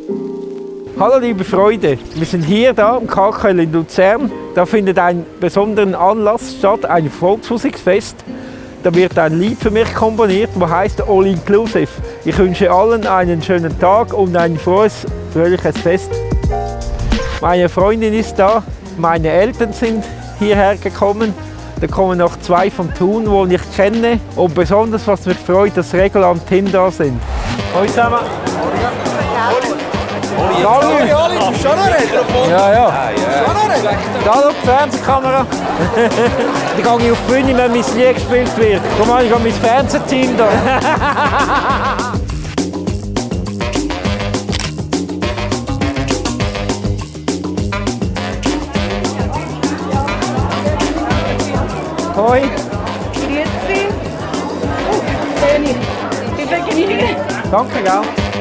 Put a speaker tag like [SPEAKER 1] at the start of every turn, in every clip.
[SPEAKER 1] Hallo liebe Freunde, wir sind hier im KKL in Luzern. Da findet ein besonderer Anlass statt, ein Volksmusikfest. Da wird ein Lied für mich komponiert, das heißt All Inclusive. Ich wünsche allen einen schönen Tag und ein frohes, fröhliches Fest. Meine Freundin ist da, meine Eltern sind hierher gekommen. Da kommen noch 2 vom Thun, die ich kenne. Und besonders was mich freut, dass Regula und Tim da sind. Hallo zusammen.
[SPEAKER 2] Oli, du bist schon noch reden?
[SPEAKER 1] Ja. Da noch die Fernsehkamera. Dann gehe ich auf die Bühne, wenn mein Lied gespielt wird. Komm mal, ich habe mein Fernsehteam da. Hoi.
[SPEAKER 3] Grüezi. Oh, Dani. Ich bin Genehmige.
[SPEAKER 1] Danke, gell?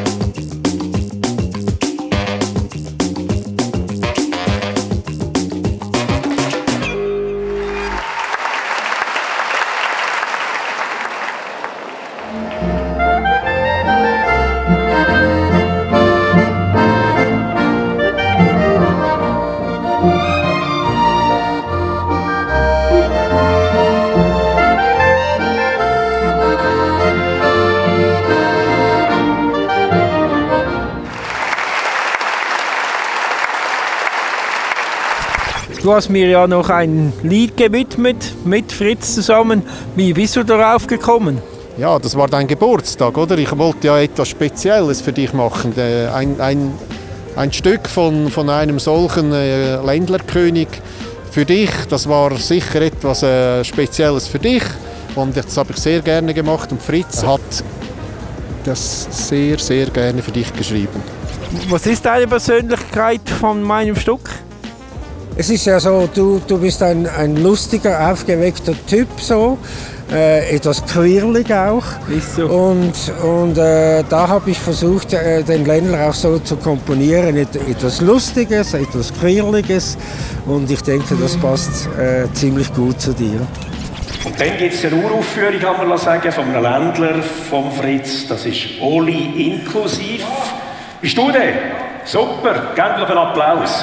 [SPEAKER 1] Du hast mir ja noch ein Lied gewidmet mit Fritz zusammen. Wie bist du darauf gekommen?
[SPEAKER 4] Ja, das war dein Geburtstag, oder? Ich wollte ja etwas Spezielles für dich machen. Ein Stück von einem solchen Ländlerkönig für dich. Das war sicher etwas Spezielles für dich. Und das habe ich sehr gerne gemacht. Und Fritz hat das sehr, sehr gerne für dich geschrieben.
[SPEAKER 1] Was ist deine Persönlichkeit von meinem Stück?
[SPEAKER 5] Es ist ja so, du bist ein lustiger, aufgeweckter Typ, so. Etwas quirlig auch.
[SPEAKER 1] Ist so.
[SPEAKER 5] Und da habe ich versucht, den Ländler auch so zu komponieren. Etwas Lustiges, etwas Quirliges. Und ich denke, das passt ziemlich gut zu dir.
[SPEAKER 6] Und dann gibt es eine Uraufführung, kann man sagen, von einem Ländler, vom Fritz. Das ist Oli Inclusive. Bist du der? Super, gebt noch einen Applaus.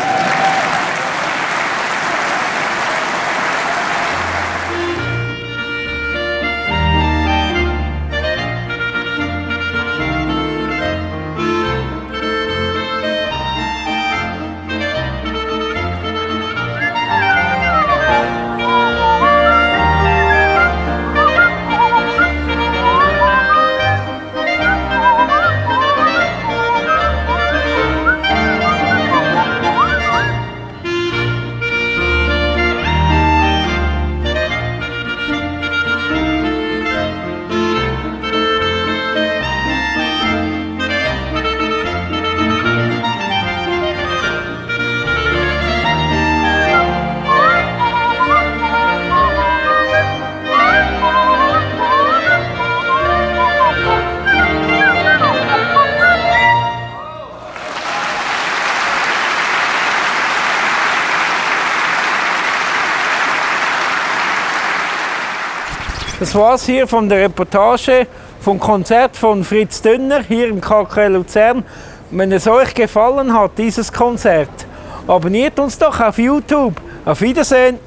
[SPEAKER 1] Das war's hier von der Reportage vom Konzert von Fritz Dünner hier im KKL Luzern. Wenn es euch gefallen hat, dieses Konzert, abonniert uns doch auf YouTube. Auf Wiedersehen!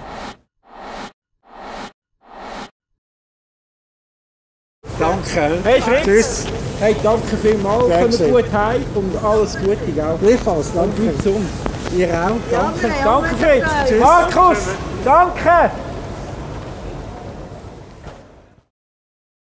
[SPEAKER 5] Danke.
[SPEAKER 1] Hey Fritz!
[SPEAKER 5] Tschüss.
[SPEAKER 1] Hey, danke vielmals, kommt gut heim und alles Gute, gell?
[SPEAKER 5] Gleichfalls,
[SPEAKER 1] Und
[SPEAKER 5] danke.
[SPEAKER 1] gesund.
[SPEAKER 5] Ihr auch, danke.
[SPEAKER 1] Danke Fritz!
[SPEAKER 3] Tschüss.
[SPEAKER 1] Markus! Danke!